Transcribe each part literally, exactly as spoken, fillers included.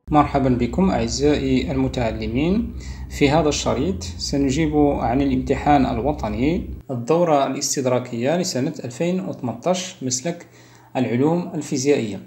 مرحبا بكم أعزائي المتعلمين. في هذا الشريط سنجيب عن الامتحان الوطني الدورة الاستدراكية لسنة ألفين وثمانية عشر مسلك العلوم الفيزيائية،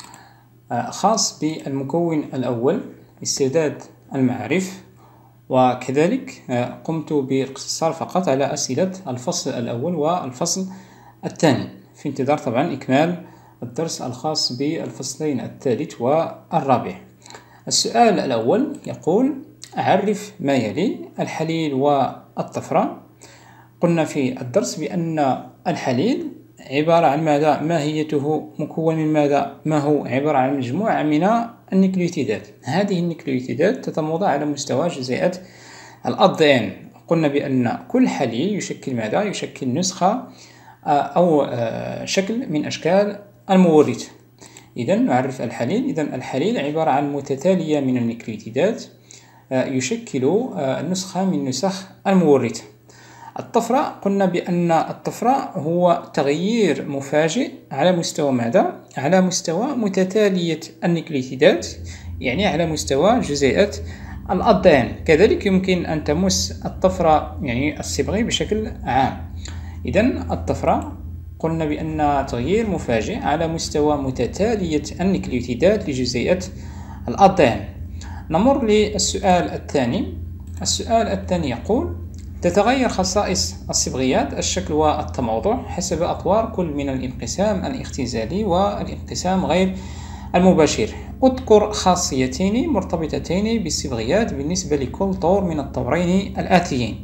خاص بالمكون الأول استعداد المعارف، وكذلك قمت بالاقتصار فقط على أسئلة الفصل الأول والفصل الثاني في انتظار طبعا إكمال الدرس الخاص بالفصلين الثالث والرابع. السؤال الأول يقول: عرف ما يلي الحليل والطفرة. قلنا في الدرس بأن الحليل عبارة عن ماذا؟ ماهيته مكون من ماذا؟ ما هو عبارة عن مجموعة من النيكليوتيدات. هذه النيكليوتيدات تتموضع على مستوى جزيئات الأي إن. قلنا بأن كل حليل يشكل ماذا؟ يشكل نسخة أو شكل من أشكال المورد. إذا نعرف الحليل. إذا الحليل عبارة عن متتالية من النيكليوتيدات يشكل نسخة من نسخ المورد. الطفرة، قلنا بأن الطفرة هو تغيير مفاجئ على مستوى ماذا؟ على مستوى متتالية النيكليوتيدات، يعني على مستوى جزيئات الأي إن. كذلك يمكن أن تمس الطفرة يعني الصبغي بشكل عام. إذا الطفرة قلنا بأن تغيير مفاجئ على مستوى متتالية النيكليوتيدات لجزيئات الأي إن. نمر للسؤال الثاني. السؤال الثاني يقول: تتغير خصائص الصبغيات الشكل والتموضع حسب أطوار كل من الانقسام الاختزالي والانقسام غير المباشر. اذكر خاصيتين مرتبطتين بالصبغيات بالنسبة لكل طور من الطورين الآتيين.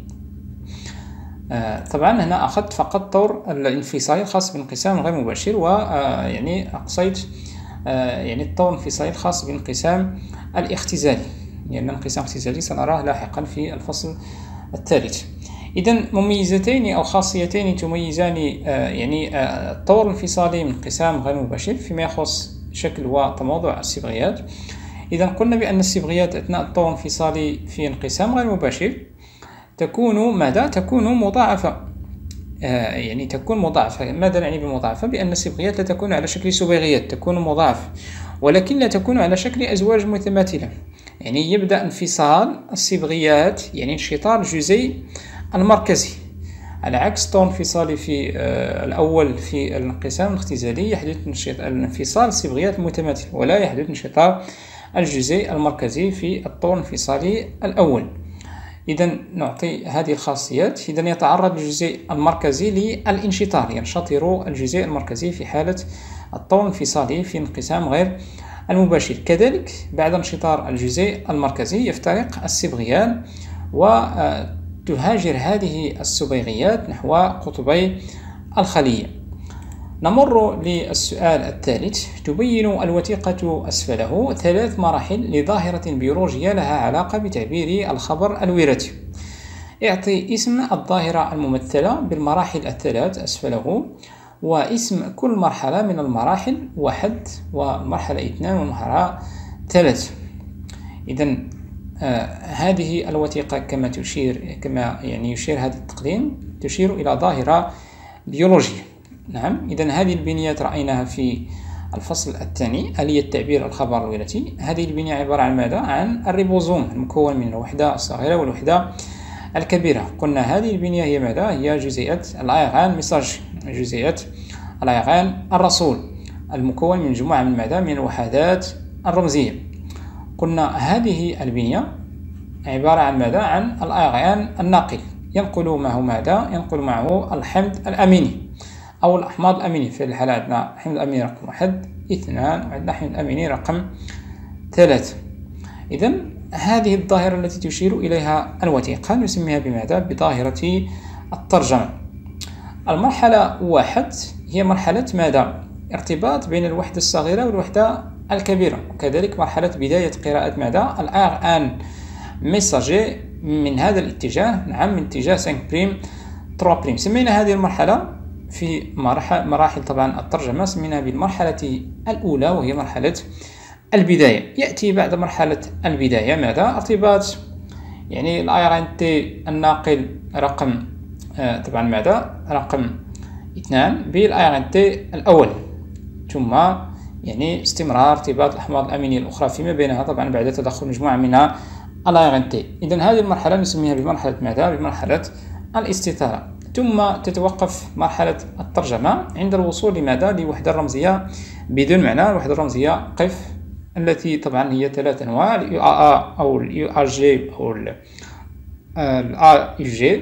آه طبعا هنا أخذت فقط طور الانفصالي الخاص بالانقسام غير مباشر، ويعني آه أقصيت آه يعني الطور الانفصالي الخاص بالانقسام الاختزالي، لأن يعني الانقسام الاختزالي سنراه لاحقا في الفصل الثالث. إذا مميزتين أو خاصيتين تميزان آه يعني آه الطور الانفصالي من انقسام غير مباشر فيما يخص شكل وتموضع الصبغيات. إذا قلنا بأن الصبغيات أثناء الطور الانفصالي في انقسام غير مباشر تكون ماذا؟ تكون مضاعفة. آه يعني تكون مضاعفة. ماذا نعني بالمضاعفة؟ بأن الصبغيات لا تكون على شكل صبيغيات، تكون مضاعفة، ولكن لا تكون على شكل أزواج متماثلة. يعني يبدأ انفصال الصبغيات، يعني انشطار الجزيء المركزي، على عكس الطور الانفصالي في آه الأول في الانقسام الاختزالي يحدث انفصال الصبغيات المتماثلة، ولا يحدث انشطار الجزيء المركزي في الطور الانفصالي الأول. إذا نعطي هذه الخاصيات. إذا يتعرض الجزيء المركزي للانشطار، ينشطر الجزيء المركزي في حالة الطور الانفصالي في انقسام غير المباشر. كذلك بعد انشطار الجزيء المركزي يفترق الصبغيان وتهاجر هذه الصبيغيات نحو قطبي الخلية. نمر للسؤال الثالث. تبين الوثيقة أسفله ثلاث مراحل لظاهرة بيولوجية لها علاقة بتعبير الخبر الوراثي. اعطي اسم الظاهرة الممثلة بالمراحل الثلاث أسفله، واسم كل مرحلة من المراحل واحد ومرحلة اثنان والمرحلة ثلاث. إذا آه هذه الوثيقة كما تشير كما يعني يشير هذا التقديم تشير إلى ظاهرة بيولوجية. نعم. إذا هذه البنيات رأيناها في الفصل الثاني، آلية تعبير الخبر الوراثي. هذه البنية عبارة عن ماذا؟ عن الريبوزوم المكون من الوحدة الصغيرة والوحدة الكبيرة. قلنا هذه البنية هي ماذا؟ هي جزيئات الأيغان ميساج، جزيئات الأيغان الرسول، المكون من مجموعة من ماذا؟ من الوحدات الرمزية. قلنا هذه البنية عبارة عن ماذا؟ عن الأيغان الناقل، ينقل معه ماذا؟ ينقل معه الحمض الأميني أو الأحماض الأمينية. في الحالة عندنا حمض أميني رقم واحد اثنان، وعندنا حمض أميني رقم ثلاثة. إذا هذه الظاهرة التي تشير إليها الوثيقة نسميها بماذا؟ بظاهرة الترجمة. المرحلة واحد هي مرحلة ماذا؟ ارتباط بين الوحدة الصغيرة والوحدة الكبيرة، وكذلك مرحلة بداية قراءة ماذا؟ الآر أن ميساجي من هذا الاتجاه، نعم، من اتجاه خمسة بريم ثلاثة بريم. سمينا هذه المرحلة في مراحل, مراحل طبعا الترجمة سميناها بالمرحلة الأولى، وهي مرحلة البداية. يأتي بعد مرحلة البداية ماذا؟ ارتباط يعني الآي إن تي الناقل رقم آه طبعا ماذا؟ رقم اثنان بالآي إن تي الأول، ثم يعني استمرار ارتباط الأحماض الأمينية الأخرى فيما بينها طبعا بعد تدخل مجموعة من الأي إن تي. إذن هذه المرحلة نسميها بمرحلة ماذا؟ بمرحلة الاستثارة. ثم تتوقف مرحلة الترجمة عند الوصول لماذا؟ لوحدة رمزية بدون معنى. الوحدة الرمزية قف التي طبعا هي ثلاث أنواع، ال يو إيه إيه أو ال يو آر جي أو ال آر إف جي.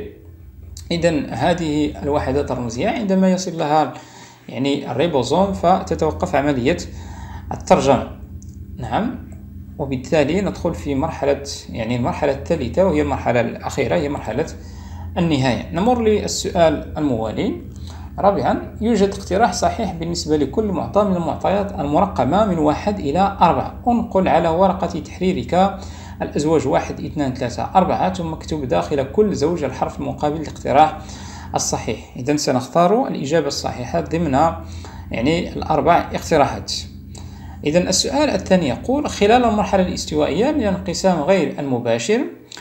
إذن هذه الوحدات الرمزية عندما يصل لها يعني الريبوزوم فتتوقف عملية الترجمة. نعم، وبالتالي ندخل في مرحلة يعني المرحلة الثالثة وهي المرحلة الأخيرة، هي مرحلة النهاية. نمر للسؤال الموالي. رابعا، يوجد اقتراح صحيح بالنسبة لكل معطى من المعطيات المرقمة من واحد إلى أربعة. انقل على ورقة تحريرك الأزواج واحد اثنان ثلاثة أربعة ثم اكتب داخل كل زوج الحرف المقابل للاقتراح الصحيح. إذن سنختار الإجابة الصحيحة ضمن يعني الأربع اقتراحات. إذن السؤال الثاني يقول: خلال المرحلة الاستوائية من الانقسام غير المباشر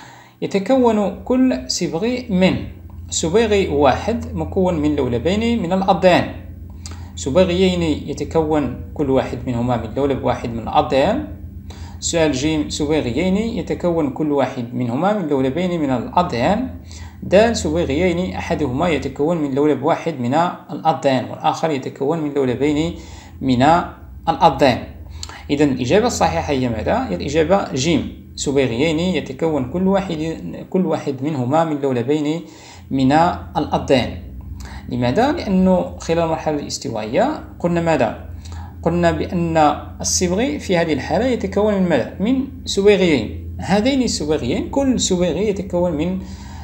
يتكون كل صبغي من صبيغي واحد مكون من لولبين من الأضدان، صبيغيين يتكون كل واحد منهما من لولب واحد من الأضدان. سؤال جيم: صبيغيين يتكون كل واحد منهما من لولبين من الأضدان. د: صبيغيين أحدهما يتكون من لولب واحد من الأضدان والآخر يتكون من لولبين من الأضدان. إذن الإجابة الصحيحة هي ماذا؟ هي الإجابة جيم: صبيغيين يتكون كل واحد كل واحد منهما من لولبين من الأضدان. لماذا؟ لأنه خلال المرحلة الاستوائية قلنا ماذا؟ قلنا بأن الصبغي في هذه الحالة يتكون من ماذا؟ من صبيغيين. هذين الصبيغيين كل صبيغي يتكون من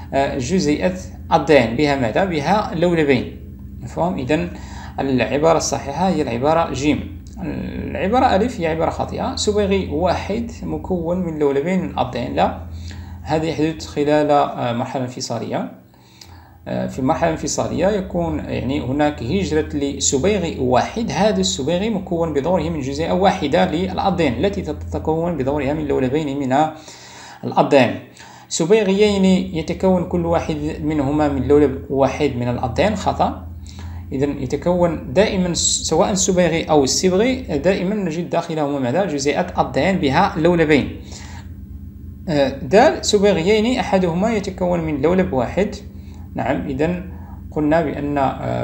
جزيئة أضدان بها ماذا؟ بها لولبين. مفهوم؟ إذن العبارة الصحيحة هي العبارة جيم. العبارة ألف هي عبارة خاطئة، صبيغي واحد مكون من لولبين من الأضدان. لا، هذا يحدث خلال مرحلة انفصالية. في المرحلة الانفصالية يكون يعني هناك هجرة لصبيغي واحد، هذا الصبيغي مكون بدوره من جزيئة واحدة للأضدان التي تتكون بدورها من لولبين من الأضدان. صبيغيين يتكون كل واحد منهما من لولب واحد من الأضدان، خطأ. إذن يتكون دائما سواء الصبيغي أو الصبغي دائما نجد داخلهما ماذا؟ جزيئة أضدان بها لولبين. د: صبيغيين أحدهما يتكون من لولب واحد. نعم، إذن قلنا بأن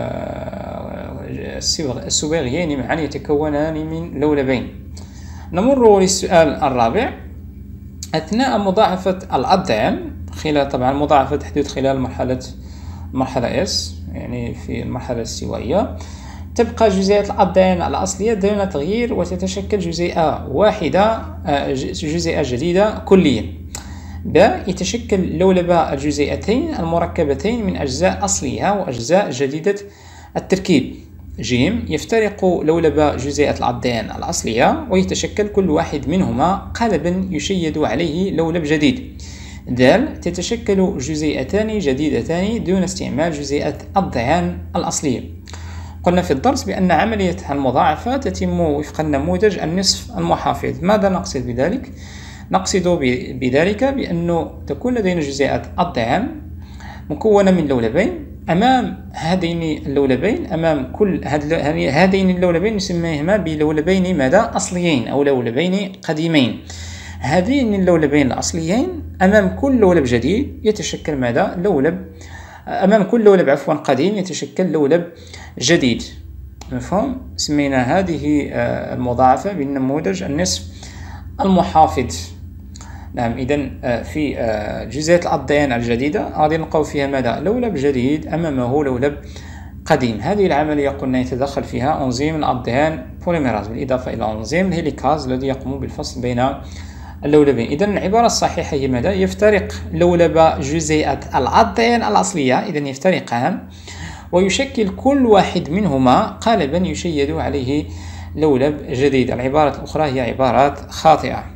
الصبيغيين معا يتكونان من لولبين. نمر للسؤال الرابع. أثناء مضاعفة الأضدان خلال طبعا المضاعفة تحدث خلال مرحلة مرحلة S يعني في المرحلة الاستوائية تبقى جزيئة الأضدان الأصلية دون تغيير وتتشكل جزيئة واحدة جزيئة جديدة كليا. ب: يتشكل لولب الجزيئتين المركبتين من أجزاء أصلية وأجزاء جديدة التركيب. ج: يفترق لولب جزيئة الأضدان الأصلية ويتشكل كل واحد منهما قالبا يشيد عليه لولب جديد. د: تتشكل جزيئتان جديدتان دون استعمال جزيئة الأضدان الأصلية. قلنا في الدرس بأن عملية المضاعفة تتم وفق النموذج النصف المحافظ. ماذا نقصد بذلك؟ نقصد بذلك بأنه تكون لدينا جزيئة أضدان مكونة من لولبين. أمام هذين اللولبين أمام كل هذين اللولبين نسميهما بلولبين ماذا؟ أصليين أو لولبين قديمين. هذين اللولبين الأصليين أمام كل لولب جديد يتشكل ماذا؟ لولب أمام كل لولب عفوا قديم يتشكل لولب جديد. مفهوم؟ سمينا هذه المضاعفة بالنموذج النصف المحافظ. نعم، إذن في جزيئة الأضدان الجديدة غادي نلقاو فيها ماذا؟ لولب جديد أمامه لولب قديم. هذه العملية قلنا يتدخل فيها أنزيم الأضدان بوليميراز بالإضافة إلى أنزيم الهيليكاز الذي يقوم بالفصل بين اللولبين. إذن العبارة الصحيحة هي ماذا؟ يفترق لولب جزيئة الأضدان الأصلية، إذن يفترقان ويشكل كل واحد منهما قالبا يشيد عليه لولب جديد. العبارة الأخرى هي عبارات خاطئة.